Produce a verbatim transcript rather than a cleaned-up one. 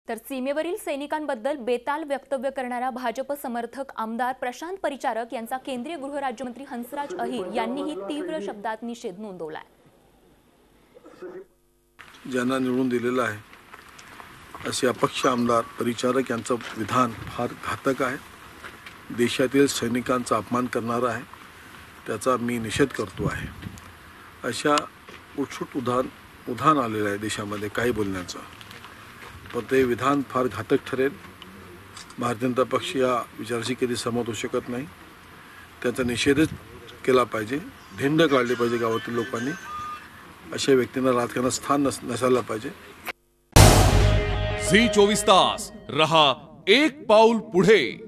तर सीमेवरील सैनिकांबद्दल बेताल वक्तव्य करणारा भाजप समर्थक आमदार प्रशांत परिचारक यांचा केंद्रीय गृहराज्यमंत्री हंसराज अहिर यांनीही तीव्र शब्दात निषेध नोंदवलाय। ज्यांना निवडून दिलेला आहे असे अपक्ष आमदार परिचारक यांचं विधान फार घातक आहे, देशातील सैनिकांचा अपमान करणारा आहे, त्याचा मी निषेध करतो आहे। अशा उठसूट उधान उधान आलेलं आहे देशामध्ये काही बोलण्याचं, पण ते विधान फार घातक ठरेल। भारतीय जनता पक्ष या विचाराशी कधी सहमत होऊ शकत नाही, त्याचा निषेधच केला पाहिजे, धिंड काढली पाहिजे गावातील लोकांनी। अशा व्यक्तींना राजकारणात स्थान नस नसायला पाहिजे। झी चोवीस तास रहा एक पाऊल पुढे।